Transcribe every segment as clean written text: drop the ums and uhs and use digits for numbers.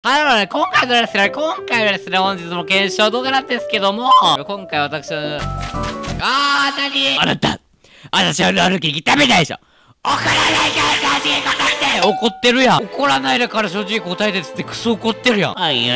ね、今回のですね、本日の検証動画なんですけども、今回私は、何あなた、私は歩きダメだでしょ。怒らないから正直答えて。怒ってるやん。怒らないでから正直答えてっつってクソ怒ってるやん。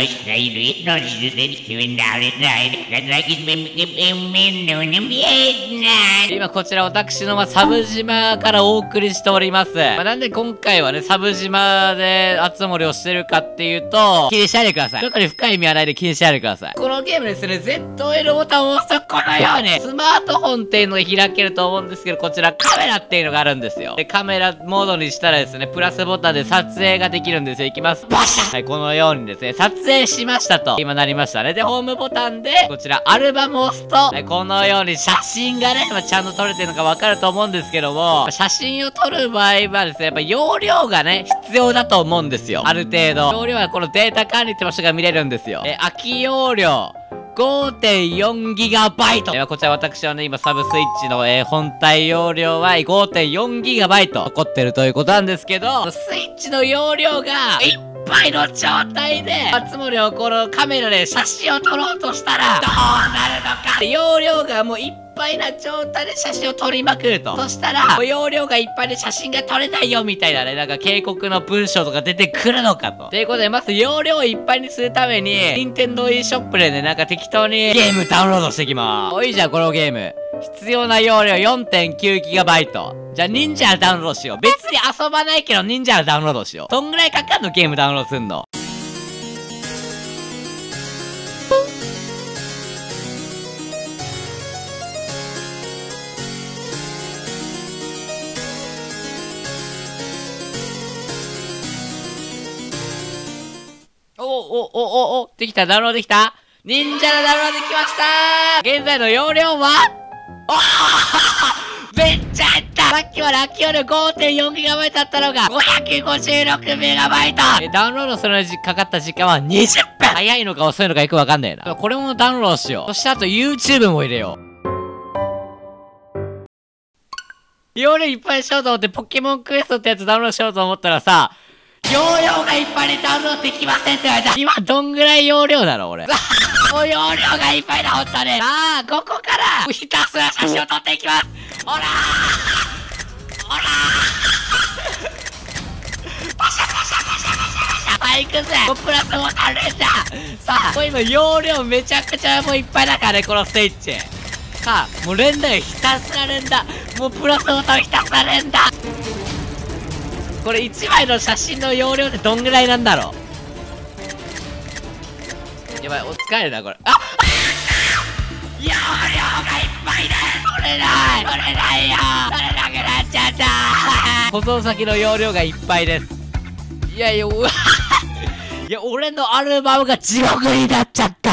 今こちら私のサブ島からお送りしております。なんで今回はね、サブ島で熱盛をしてるかっていうと、気にしないでください。特に深い意味はないで気にしないでください。このゲームですね、ZL ボタンを押すとこのように、スマートフォンっていうのが開けると思うんですけど、こちらカメラっていうのがあるんですよ。で、カメラモードにしたらですね、プラスボタンで撮影ができるんですよ。いきます。バシャ！はい、このようにですね、撮影しましたと。今なりましたね。で、ホームボタンで、こちら、アルバムを押すと、はい、このように写真がね、ちゃんと撮れてるのかわかると思うんですけども、写真を撮る場合はですね、やっぱ容量がね、必要だと思うんですよ。ある程度。容量はこのデータ管理って場所が見れるんですよ。空き容量。5.4GB。こちら私はね、今サブスイッチの、本体容量は 5.4GB 残ってるということなんですけど、スイッチの容量がいっぱいの状態で、熱盛をこのカメラで写真を撮ろうとしたら、どうなるのか。容量がもういっぱいな状態で写真を撮りまくると。そしたら、容量がいっぱいで写真が撮れないよみたいなね、なんか警告の文章とか出てくるのかと。ということで、まず容量をいっぱいにするために、Nintendo eShop でね、なんか適当にゲームダウンロードしてきまーす。いいじゃん、このゲーム。必要な容量 4.9GB。じゃあ、忍者ダウンロードしよう。別に遊ばないけど、忍者ダウンロードしよう。どんぐらいかかんのゲームダウンロードすんの。できた、ダウンロードできた。忍者のダウンロードできましたー。現在の容量はめっちゃ減った。さっきは空き容量 5.4GB だったのが 556MB。ダウンロードするのにかかった時間は20分。早いのか遅いのかよくわかんないな。これもダウンロードしよう。そしてあと YouTube も入れよう。容量いっぱいにしようと思ってポケモンクエストってやつダウンロードしようと思ったらさ、容量がいっぱいでダウンロードできませんって言われた。今どんぐらい容量だろ俺。もう容量がいっぱいだ、ほんとね。さあ、ここからひたすら写真を撮っていきます。ほらーほらーパシャパシャパシャパシャパシャ。はい、行くぜ。もうプラスボタン連打。さあ、もう今容量めちゃくちゃもういっぱいだからね、このステージ。さあ、もう連打よ、ひたすら連打。もうプラスボタンひたすら連打。これ1枚の写真の容量ってどんぐらいなんだろう。やばい、お疲れだこれ。容量がいっぱいだ。取れないよ。取れなくなっちゃった。保存先の容量がいっぱいです。いやいや、いや、俺のアルバムが地獄になっちゃった。